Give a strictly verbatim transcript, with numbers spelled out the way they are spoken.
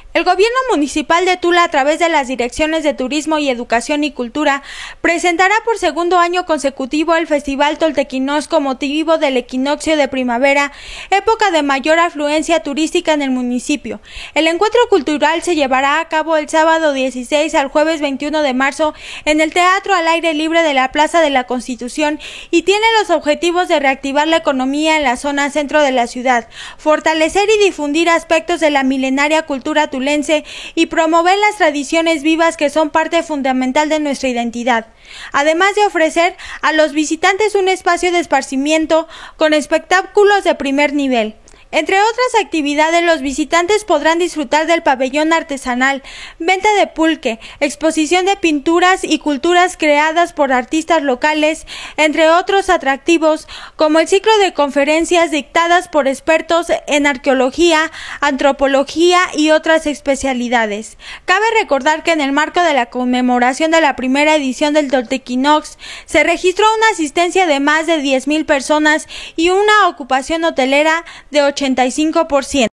El gobierno municipal de Tula, a través de las direcciones de Turismo y Educación y Cultura, presentará por segundo año consecutivo el Festival Toltequinós con motivo del equinoccio de primavera, época de mayor afluencia turística en el municipio. El encuentro cultural se llevará a cabo el sábado dieciséis al jueves veintiuno de marzo en el Teatro al Aire Libre de la Plaza de la Constitución y tiene los objetivos de reactivar la economía en la zona centro de la ciudad, fortalecer y difundir aspectos de la milenaria cultura turística y promover las tradiciones vivas que son parte fundamental de nuestra identidad, además de ofrecer a los visitantes un espacio de esparcimiento con espectáculos de primer nivel. Entre otras actividades, los visitantes podrán disfrutar del pabellón artesanal, venta de pulque, exposición de pinturas y culturas creadas por artistas locales, entre otros atractivos, como el ciclo de conferencias dictadas por expertos en arqueología, antropología y otras especialidades. Cabe recordar que en el marco de la conmemoración de la primera edición del Toltequinós, se registró una asistencia de más de diez mil personas y una ocupación hotelera de ochenta y cinco por ciento.